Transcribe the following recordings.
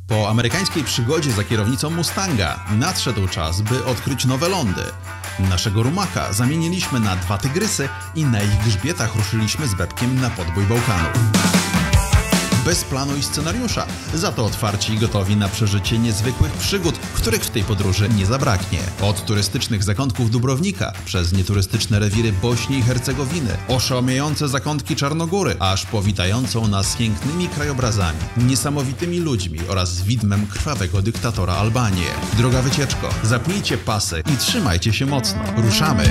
Po amerykańskiej przygodzie za kierownicą Mustanga nadszedł czas, by odkryć nowe lądy. Naszego rumaka zamieniliśmy na 2 tygrysy i na ich grzbietach ruszyliśmy z Bebkiem na podbój Bałkanów. Bez planu i scenariusza, za to otwarci i gotowi na przeżycie niezwykłych przygód, których w tej podróży nie zabraknie. Od turystycznych zakątków Dubrownika, przez nieturystyczne rewiry Bośni i Hercegowiny, oszałamiające zakątki Czarnogóry, aż po witającą nas pięknymi krajobrazami, niesamowitymi ludźmi oraz widmem krwawego dyktatora Albanię. Droga wycieczko, zapnijcie pasy i trzymajcie się mocno. Ruszamy!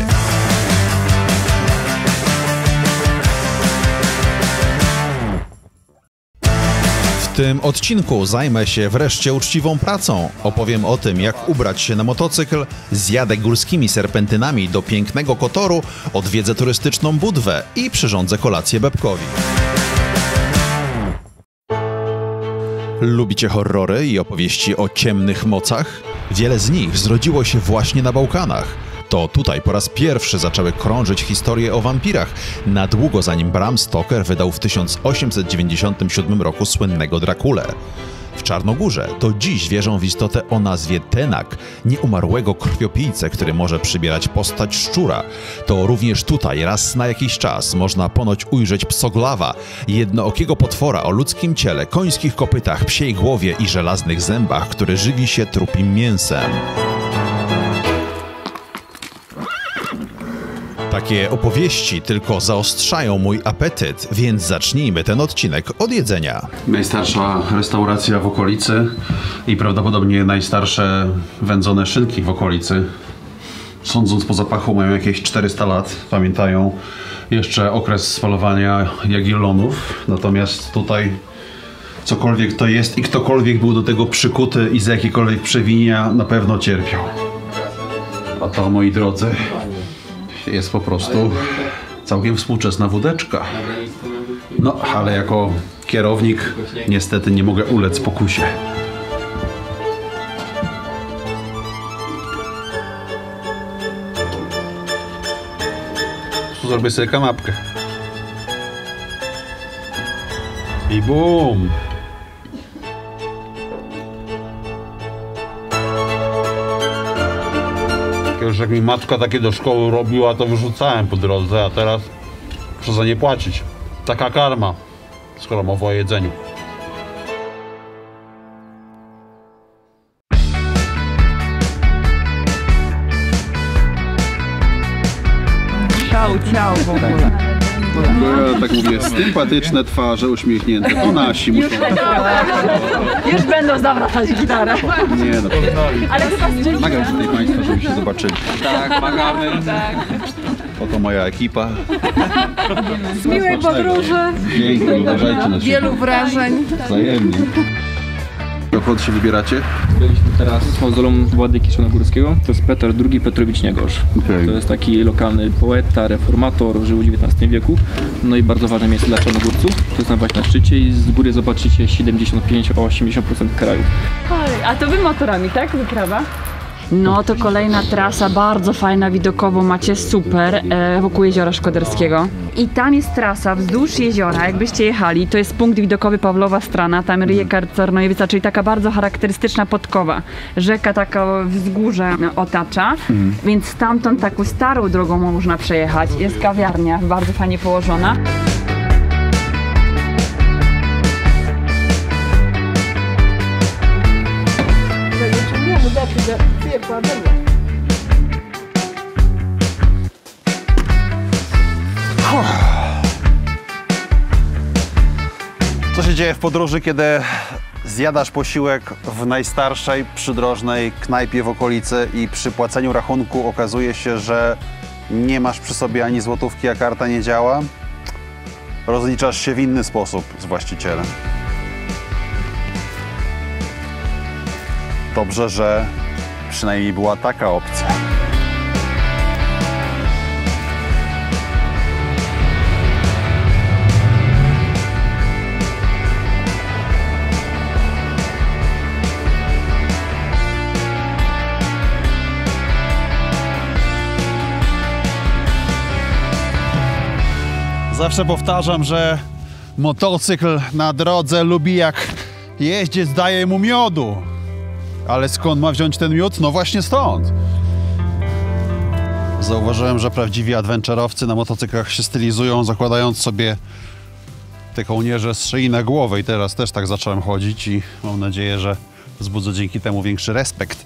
W tym odcinku zajmę się wreszcie uczciwą pracą. Opowiem o tym, jak ubrać się na motocykl, zjadę górskimi serpentynami do pięknego Kotoru, odwiedzę turystyczną Budwę i przyrządzę kolację Bebkowi. Lubicie horrory i opowieści o ciemnych mocach? Wiele z nich zrodziło się właśnie na Bałkanach. To tutaj po raz pierwszy zaczęły krążyć historie o wampirach, na długo zanim Bram Stoker wydał w 1897 roku słynnego Drakulę. W Czarnogórze do dziś wierzą w istotę o nazwie Tenak, nieumarłego krwiopijcę, który może przybierać postać szczura. To również tutaj raz na jakiś czas można ponoć ujrzeć psoglawa, jednookiego potwora o ludzkim ciele, końskich kopytach, psiej głowie i żelaznych zębach, który żywi się trupim mięsem. Takie opowieści tylko zaostrzają mój apetyt, więc zacznijmy ten odcinek od jedzenia. Najstarsza restauracja w okolicy i prawdopodobnie najstarsze wędzone szynki w okolicy. Sądząc po zapachu mają jakieś 400 lat, pamiętają jeszcze okres spalowania Jagiellonów. Natomiast tutaj cokolwiek to jest i ktokolwiek był do tego przykuty i z jakiekolwiek przewinienia na pewno cierpiał. A to, moi drodzy, jest po prostu całkiem współczesna wódeczka. No, ale jako kierownik niestety nie mogę ulec pokusie. Tu zrobię sobie kanapkę. I bum! Już jak mi matka takie do szkoły robiła, to wyrzucałem po drodze, a teraz muszę za nie płacić. Taka karma, skoro mowa o jedzeniu. Ciao w ogóle. Ja tak mówię, sympatyczne twarze, uśmiechnięte, to nasi muszą. Już będą zawracać gitarę. Nie no, Ale chyba z nagram tutaj Państwa, żeby się zobaczyli. Tak, magamy. Tak. Oto moja ekipa. Z miłej podróży. Dzięki, uważajcie na siebie. Wielu wrażeń. Wzajemnie. Dokąd się wybieracie? Byliśmy teraz z mauzoleum Władyki Czarnogórskiego. To jest Petar II Petrowicz Niegorz. Okay. To jest taki lokalny poeta, reformator, żył w XIX wieku. No i bardzo ważne miejsce dla Czarnogórców. To jest nawet na szczycie i z góry zobaczycie 75-80% kraju. A to wy motorami, tak? Wyprawa? No to kolejna trasa, bardzo fajna widokowo, macie super, wokół Jeziora Szkoderskiego. I tam jest trasa wzdłuż jeziora, jakbyście jechali, to jest punkt widokowy Pawlowa Strana, tam Rijeka Czarnojewica, czyli taka bardzo charakterystyczna podkowa. Rzeka taka wzgórze otacza, więc stamtąd taką starą drogą można przejechać. Jest kawiarnia, bardzo fajnie położona. Co się dzieje w podróży, kiedy zjadasz posiłek w najstarszej przydrożnej knajpie w okolicy i przy płaceniu rachunku okazuje się, że nie masz przy sobie ani złotówki, a karta nie działa? Rozliczasz się w inny sposób z właścicielem. Dobrze, że przynajmniej była taka opcja. Zawsze powtarzam, że motocykl na drodze lubi jak Jeździec daje mu miodu. Ale skąd ma wziąć ten miód? No właśnie stąd. Zauważyłem, że prawdziwi adventurowcy na motocyklach się stylizują, zakładając sobie te kołnierze z szyi na głowę i teraz też tak zacząłem chodzić i mam nadzieję, że wzbudzę dzięki temu większy respekt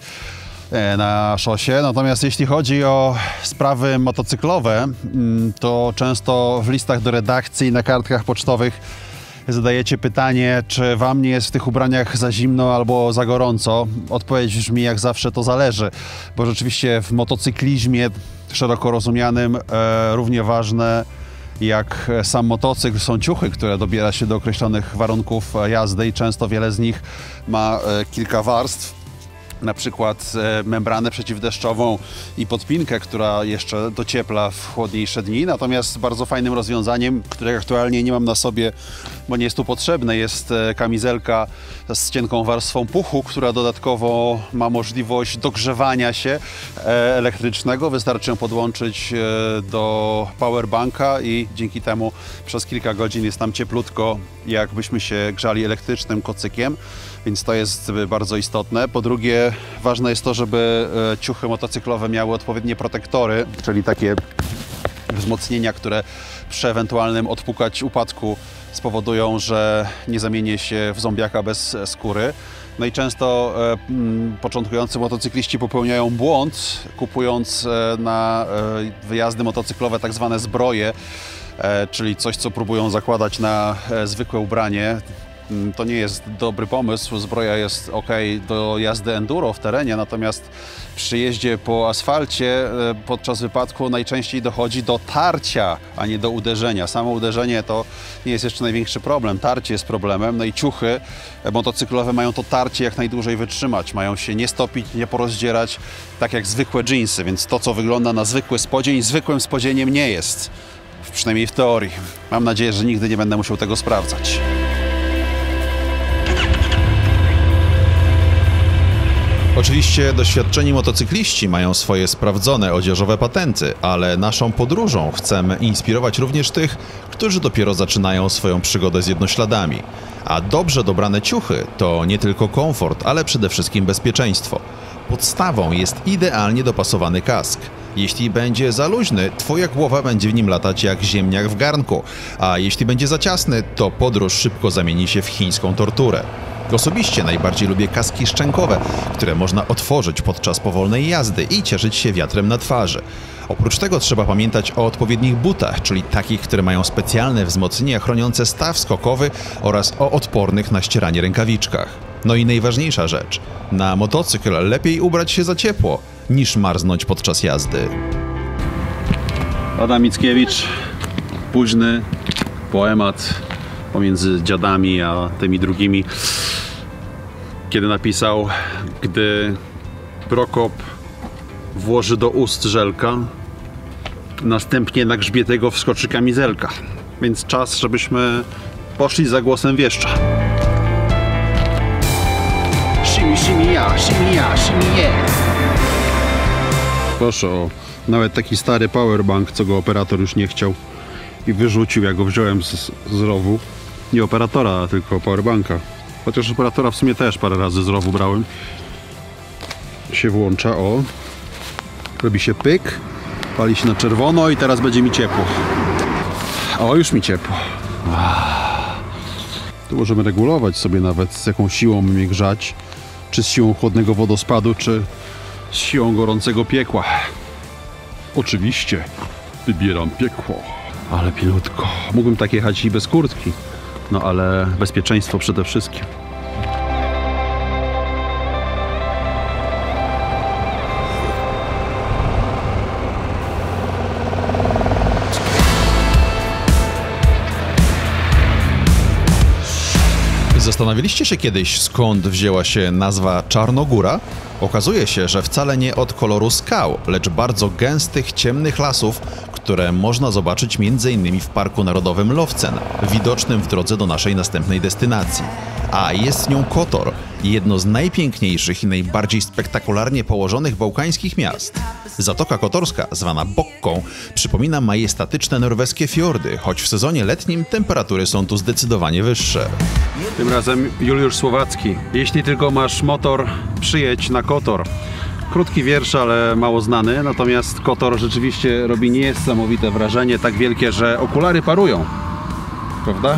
na szosie. Natomiast jeśli chodzi o sprawy motocyklowe, to często w listach do redakcji i na kartkach pocztowych zadajecie pytanie, czy wam nie jest w tych ubraniach za zimno albo za gorąco. Odpowiedź brzmi jak zawsze, to zależy, bo rzeczywiście w motocyklizmie szeroko rozumianym równie ważne jak sam motocykl są ciuchy, które dobiera się do określonych warunków jazdy i często wiele z nich ma kilka warstw. Na przykład membranę przeciwdeszczową i podpinkę, która jeszcze dociepla w chłodniejsze dni. Natomiast bardzo fajnym rozwiązaniem, które aktualnie nie mam na sobie, bo nie jest tu potrzebne, jest kamizelka z cienką warstwą puchu, która dodatkowo ma możliwość dogrzewania się elektrycznego. Wystarczy ją podłączyć do powerbanka i dzięki temu przez kilka godzin jest tam cieplutko, jakbyśmy się grzali elektrycznym kocykiem. Więc to jest bardzo istotne. Po drugie, ważne jest to, żeby ciuchy motocyklowe miały odpowiednie protektory, czyli takie wzmocnienia, które przy ewentualnym odpukać upadku spowodują, że nie zamienię się w zombiaka bez skóry. No i często początkujący motocykliści popełniają błąd, kupując na wyjazdy motocyklowe tak zwane zbroje, czyli coś, co próbują zakładać na zwykłe ubranie. To nie jest dobry pomysł, zbroja jest ok do jazdy enduro w terenie, natomiast przy jeździe po asfalcie podczas wypadku najczęściej dochodzi do tarcia, a nie do uderzenia. Samo uderzenie to nie jest jeszcze największy problem, tarcie jest problemem, no i ciuchy motocyklowe mają to tarcie jak najdłużej wytrzymać, mają się nie stopić, nie porozdzierać, tak jak zwykłe dżinsy, więc to, co wygląda na zwykły spodzień, zwykłym spodzieniem nie jest, przynajmniej w teorii. Mam nadzieję, że nigdy nie będę musiał tego sprawdzać. Oczywiście doświadczeni motocykliści mają swoje sprawdzone odzieżowe patenty, ale naszą podróżą chcemy inspirować również tych, którzy dopiero zaczynają swoją przygodę z jednośladami. A dobrze dobrane ciuchy to nie tylko komfort, ale przede wszystkim bezpieczeństwo. Podstawą jest idealnie dopasowany kask. Jeśli będzie za luźny, twoja głowa będzie w nim latać jak ziemniak w garnku, a jeśli będzie za ciasny, to podróż szybko zamieni się w chińską torturę. Osobiście najbardziej lubię kaski szczękowe, które można otworzyć podczas powolnej jazdy i cieszyć się wiatrem na twarzy. Oprócz tego trzeba pamiętać o odpowiednich butach, czyli takich, które mają specjalne wzmocnienia chroniące staw skokowy oraz o odpornych na ścieranie rękawiczkach. No i najważniejsza rzecz, na motocykl lepiej ubrać się za ciepło, niż marznąć podczas jazdy. Adam Mickiewicz, późny poemat pomiędzy dziadami a tymi drugimi, kiedy napisał: gdy Prokop włoży do ust żelka, następnie na grzbiet jego wskoczy kamizelka. Więc czas, żebyśmy poszli za głosem wieszcza. Shimi, shimi ja, shimi je. Proszę o nawet taki stary powerbank, co go operator już nie chciał i wyrzucił, jak go wziąłem z rowu. Nie operatora, tylko powerbanka. Chociaż operatora w sumie też parę razy z rowu brałem. Się włącza, o. Robi się pyk, pali się na czerwono i teraz będzie mi ciepło. O, już mi ciepło. Tu możemy regulować sobie nawet, z jaką siłą mnie grzać. Czy z siłą chłodnego wodospadu, czy z siłą gorącego piekła. Oczywiście wybieram piekło. Ale pilutko. Mógłbym tak jechać i bez kurtki. No ale bezpieczeństwo przede wszystkim. Zastanawialiście się kiedyś, skąd wzięła się nazwa Czarnogóra? Okazuje się, że wcale nie od koloru skał, lecz bardzo gęstych, ciemnych lasów, które można zobaczyć m.in. w Parku Narodowym Lowcen, widocznym w drodze do naszej następnej destynacji. a jest nią Kotor, jedno z najpiękniejszych i najbardziej spektakularnie położonych bałkańskich miast. Zatoka Kotorska, zwana Bokką, przypomina majestatyczne norweskie fiordy, choć w sezonie letnim temperatury są tu zdecydowanie wyższe. Tym razem Juliusz Słowacki. Jeśli tylko masz motor, przyjedź na Kotor. Krótki wiersz, ale mało znany, natomiast Kotor rzeczywiście robi niesamowite wrażenie, tak wielkie, że okulary parują. Prawda?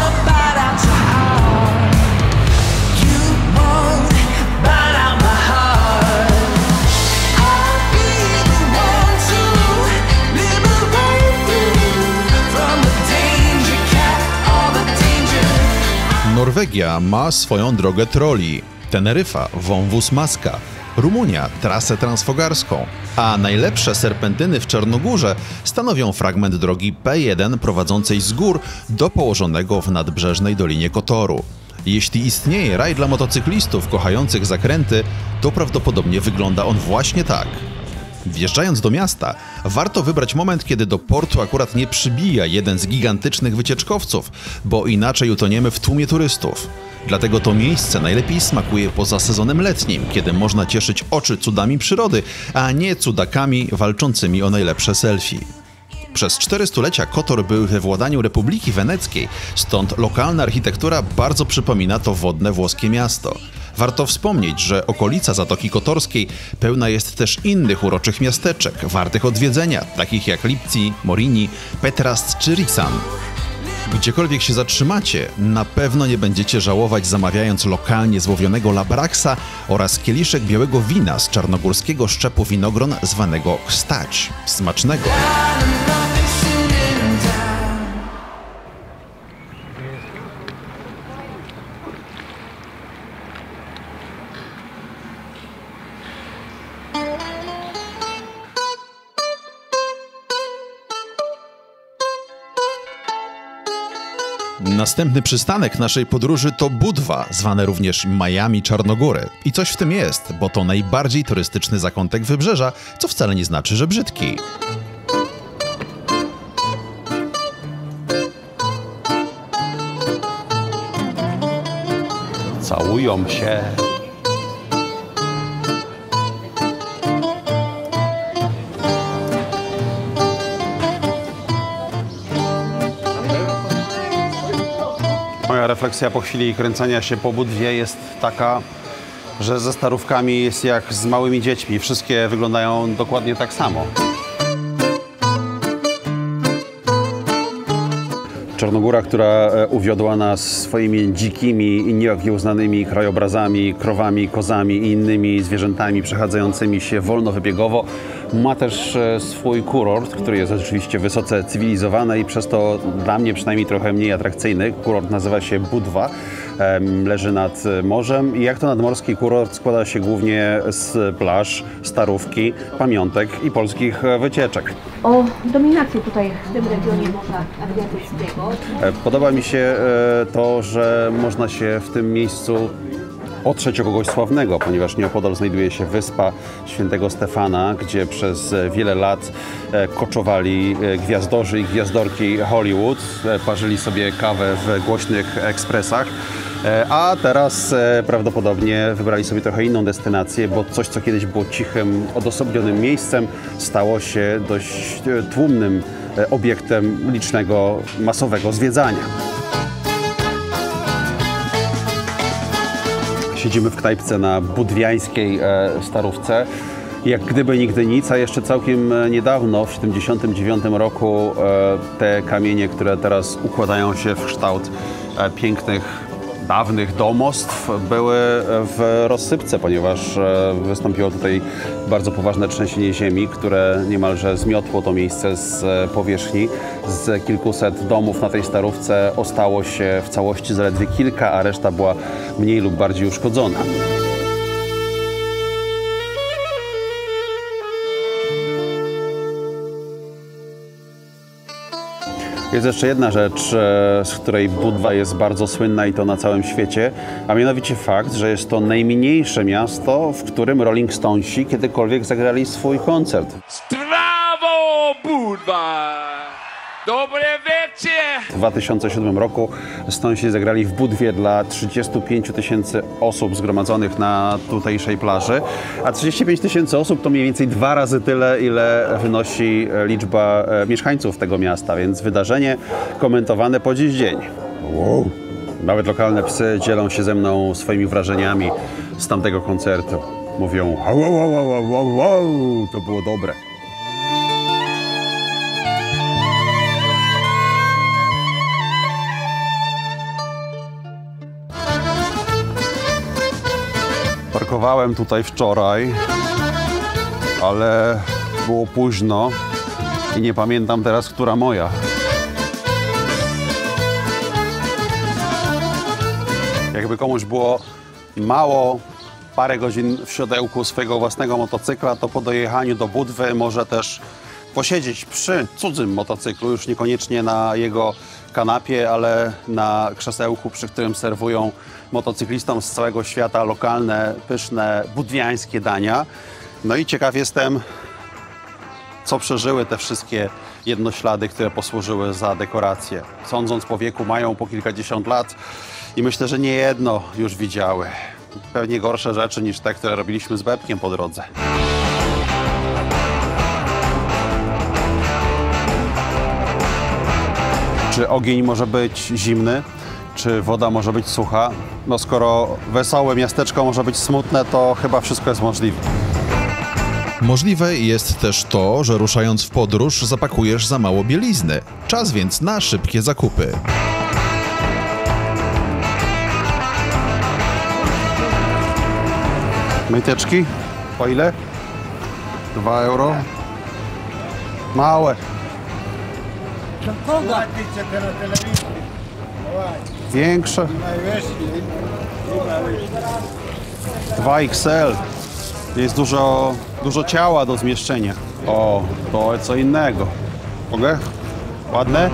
Norwegia ma swoją drogę troli, Teneryfa wąwóz Maska, Rumunia trasę transfogarską, a najlepsze serpentyny w Czarnogórze stanowią fragment drogi P1 prowadzącej z gór do położonego w nadbrzeżnej Dolinie Kotoru. Jeśli istnieje raj dla motocyklistów kochających zakręty, to prawdopodobnie wygląda on właśnie tak. Wjeżdżając do miasta, warto wybrać moment, kiedy do portu akurat nie przybija jeden z gigantycznych wycieczkowców, bo inaczej utoniemy w tłumie turystów. Dlatego to miejsce najlepiej smakuje poza sezonem letnim, kiedy można cieszyć oczy cudami przyrody, a nie cudakami walczącymi o najlepsze selfie. Przez 4 stulecia Kotor był we władaniu Republiki Weneckiej, stąd lokalna architektura bardzo przypomina to wodne włoskie miasto. Warto wspomnieć, że okolica Zatoki Kotorskiej pełna jest też innych uroczych miasteczek, wartych odwiedzenia, takich jak Lipci, Morini, Petrast czy Risan. Gdziekolwiek się zatrzymacie, na pewno nie będziecie żałować, zamawiając lokalnie złowionego labraksa oraz kieliszek białego wina z czarnogórskiego szczepu winogron zwanego Kstać. Smacznego! Następny przystanek naszej podróży to Budwa, zwane również Miami Czarnogóry. I coś w tym jest, bo to najbardziej turystyczny zakątek wybrzeża, co wcale nie znaczy, że brzydki. Całują się. Moja refleksja po chwili kręcenia się po Budwie jest taka, że ze starówkami jest jak z małymi dziećmi. Wszystkie wyglądają dokładnie tak samo. Czarnogóra, która uwiodła nas swoimi dzikimi i nieokiełznanymi krajobrazami, krowami, kozami i innymi zwierzętami przechadzającymi się wolnowybiegowo, ma też swój kurort, który jest oczywiście wysoce cywilizowany i przez to dla mnie przynajmniej trochę mniej atrakcyjny. Kurort nazywa się Budwa, leży nad morzem i jak to nadmorski kurort składa się głównie z plaż, starówki, pamiątek i polskich wycieczek. O dominację tutaj w tym regionie Morza Adriatyckiego. Podoba mi się to, że można się w tym miejscu otrzeć o kogoś sławnego, ponieważ nieopodal znajduje się wyspa Świętego Stefana, gdzie przez wiele lat koczowali gwiazdorzy i gwiazdorki Hollywood, parzyli sobie kawę w głośnych ekspresach, a teraz prawdopodobnie wybrali sobie trochę inną destynację, bo coś, co kiedyś było cichym, odosobnionym miejscem, stało się dość tłumnym obiektem licznego, masowego zwiedzania. Siedzimy w knajpce na budwiańskiej starówce. Jak gdyby nigdy nic, a jeszcze całkiem niedawno, w 1979 roku, te kamienie, które teraz układają się w kształt pięknych, dawnych domostw, były w rozsypce, ponieważ wystąpiło tutaj bardzo poważne trzęsienie ziemi, które niemalże zmiotło to miejsce z powierzchni. Z kilkuset domów na tej starówce ostało się w całości zaledwie kilka, a reszta była mniej lub bardziej uszkodzona. Jest jeszcze jedna rzecz, z której Budwa jest bardzo słynna i to na całym świecie, a mianowicie fakt, że jest to najmniejsze miasto, w którym Rolling Stonesi kiedykolwiek zagrali swój koncert. Brawo, Budwa! W 2007 roku Stonesi zagrali w Budwie dla 35 000 osób zgromadzonych na tutejszej plaży, a 35 000 osób to mniej więcej 2 razy tyle, ile wynosi liczba mieszkańców tego miasta, więc wydarzenie komentowane po dziś dzień. Wow. Nawet lokalne psy dzielą się ze mną swoimi wrażeniami z tamtego koncertu. Mówią, wow, wow, wow, wow, wow, to było dobre. Parkowałem tutaj wczoraj, ale było późno i nie pamiętam teraz, która moja. Jakby komuś było mało parę godzin w siodełku swojego własnego motocykla, to po dojechaniu do Budwy może też posiedzieć przy cudzym motocyklu, już niekoniecznie na jego kanapie, ale na krzesełku, przy którym serwują motocyklistom z całego świata lokalne, pyszne, budwiańskie dania. No i ciekaw jestem, co przeżyły te wszystkie jednoślady, które posłużyły za dekorację. Sądząc po wieku, mają po kilkadziesiąt lat i myślę, że nie jedno już widziały. Pewnie gorsze rzeczy niż te, które robiliśmy z Bebkiem po drodze. Czy ogień może być zimny? Czy woda może być sucha? No skoro wesołe miasteczko może być smutne, to chyba wszystko jest możliwe. Możliwe jest też to, że ruszając w podróż zapakujesz za mało bielizny. Czas więc na szybkie zakupy. Majteczki? Po ile? 2 euro? Małe. Większe. 2XL. Jest dużo ciała do zmieszczenia. O, to jest co innego. Mogę? Ładne?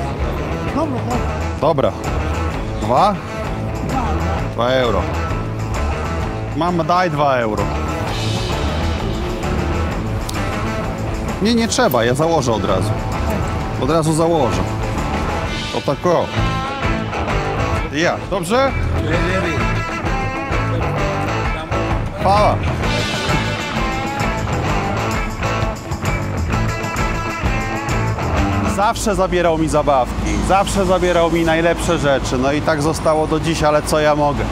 Dobra. 2? 2 euro. Mama, daj 2 euro. Nie trzeba, ja założę od razu. Od razu założę. To tak o. Ja, dobrze? Chwała. Zawsze zabierał mi zabawki, zawsze zabierał mi najlepsze rzeczy. No i tak zostało do dziś, ale co ja mogę?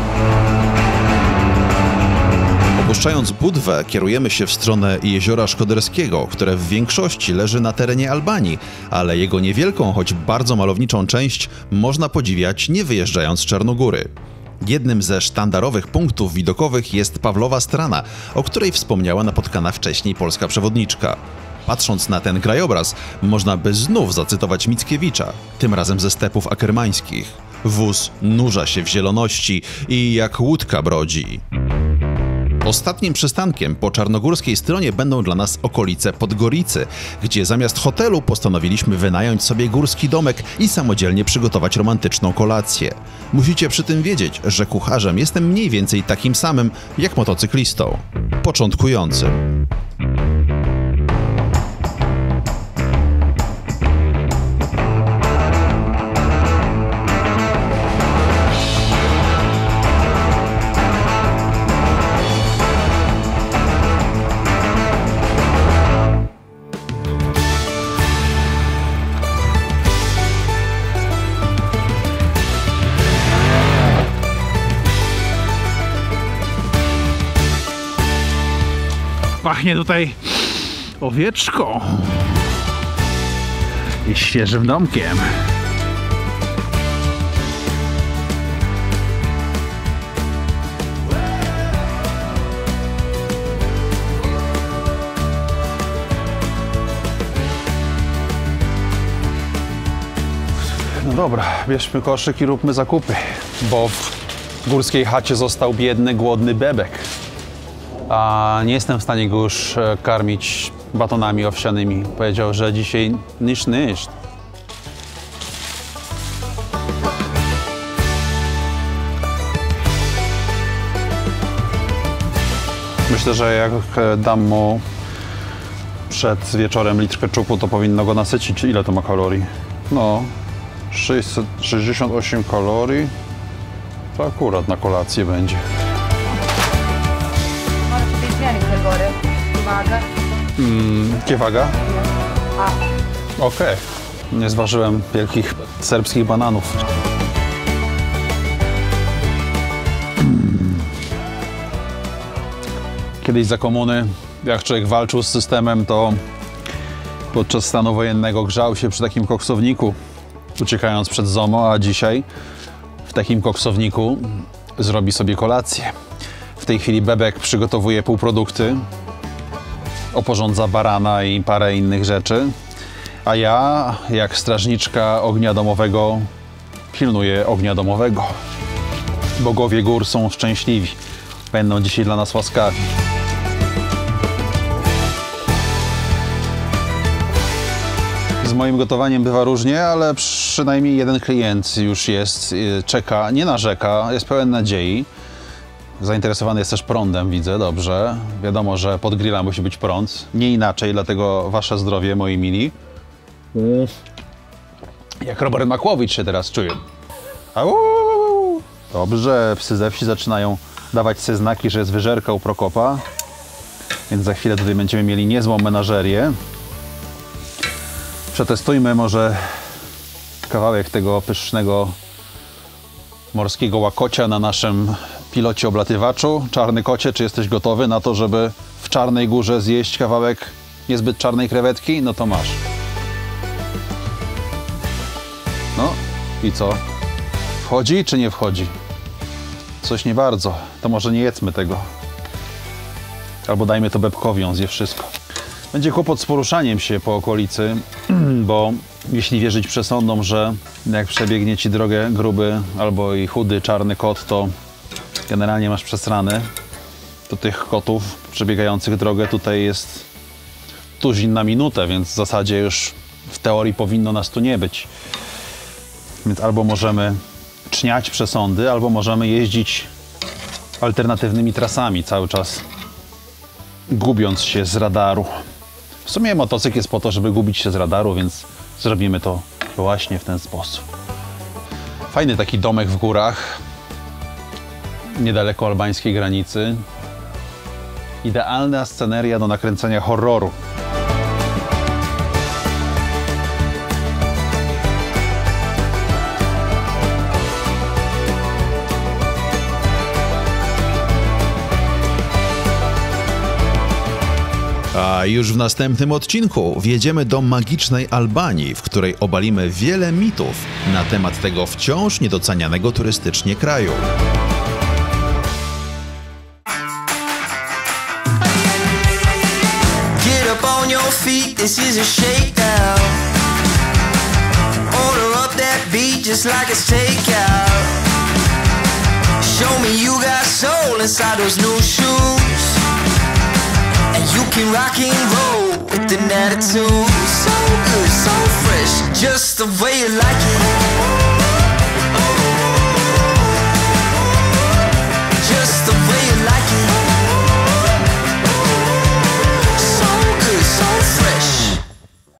Opuszczając Budwę, kierujemy się w stronę Jeziora Szkoderskiego, które w większości leży na terenie Albanii, ale jego niewielką, choć bardzo malowniczą część można podziwiać nie wyjeżdżając z Czarnogóry. Jednym ze sztandarowych punktów widokowych jest Pawlowa Strana, o której wspomniała napotkana wcześniej polska przewodniczka. Patrząc na ten krajobraz, można by znów zacytować Mickiewicza, tym razem ze stepów akermańskich. Wóz nurza się w zieloności i jak łódka brodzi. Ostatnim przystankiem po czarnogórskiej stronie będą dla nas okolice Podgoricy, gdzie zamiast hotelu postanowiliśmy wynająć sobie górski domek i samodzielnie przygotować romantyczną kolację. Musicie przy tym wiedzieć, że kucharzem jestem mniej więcej takim samym jak motocyklistą. Początkującym. Pachnie tutaj owieczką i świeżym domkiem. No dobra, bierzmy koszyk i róbmy zakupy, bo w górskiej chacie został biedny, głodny bebek. A nie jestem w stanie go już karmić batonami owsianymi. Powiedział, że dzisiaj niż. Myślę, że jak dam mu przed wieczorem litr keczupu, to powinno go nasycić. Ile to ma kalorii? No, 668 kalorii. To akurat na kolację będzie. Jakie waga? Okej. Nie zważyłem wielkich serbskich bananów. Kiedyś za komuny, jak człowiek walczył z systemem, to podczas stanu wojennego grzał się przy takim koksowniku, uciekając przed ZOMO, a dzisiaj w takim koksowniku zrobi sobie kolację. W tej chwili Bebek przygotowuje półprodukty, oporządza barana i parę innych rzeczy, a ja, jak strażniczka ognia domowego, pilnuję ognia domowego. Bogowie gór są szczęśliwi, będą dzisiaj dla nas łaskawi. Z moim gotowaniem bywa różnie, ale przynajmniej jeden klient już jest, czeka, nie narzeka, jest pełen nadziei. Zainteresowany jest też prądem, widzę, dobrze. Wiadomo, że pod grilla musi być prąd. Nie inaczej, dlatego wasze zdrowie, moi mili. Jak Robert Makłowicz się teraz czuję. Au! Dobrze, psy ze wsi zaczynają dawać sobie znaki, że jest wyżerka u Prokopa. Więc za chwilę tutaj będziemy mieli niezłą menażerię. Przetestujmy może kawałek tego pysznego morskiego łakocia na naszym pilocie oblatywaczu. Czarny kocie, czy jesteś gotowy na to, żeby w Czarnej Górze zjeść kawałek niezbyt czarnej krewetki? No to masz. No i co? Wchodzi czy nie wchodzi? Coś nie bardzo. To może nie jedzmy tego. Albo dajmy to Bebkowi, on zje wszystko. Będzie kłopot z poruszaniem się po okolicy, bo jeśli wierzyć przesądom, że jak przebiegnie ci drogę gruby albo i chudy czarny kot, to generalnie masz przesrany. To tych kotów przebiegających drogę tutaj jest tuzin na minutę, więc w zasadzie już w teorii powinno nas tu nie być. Więc albo możemy czniać przesądy, albo możemy jeździć alternatywnymi trasami cały czas, gubiąc się z radaru. W sumie motocykl jest po to, żeby gubić się z radaru, więc zrobimy to właśnie w ten sposób. Fajny taki domek w górach, niedaleko albańskiej granicy. Idealna sceneria do nakręcenia horroru. A już w następnym odcinku wjedziemy do magicznej Albanii, w której obalimy wiele mitów na temat tego wciąż niedocenianego turystycznie kraju. Get up on your feet, this is a shakedown. Order up that beat just like it's takeout. Show me you got soul inside those new shoes. You can rock and roll with an attitude. So good, so fresh, just the way you like it.